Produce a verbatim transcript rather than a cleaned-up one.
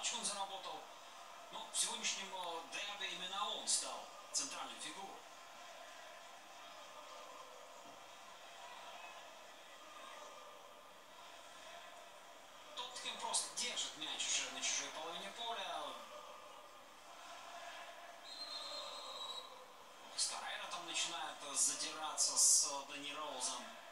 подачку он заработал. Но в сегодняшнем дерби именно он стал центральной фигурой. Тоттенхэм просто держит мяч уже на чужой половине поля. Torreira там начинает задираться с Дани Роузом.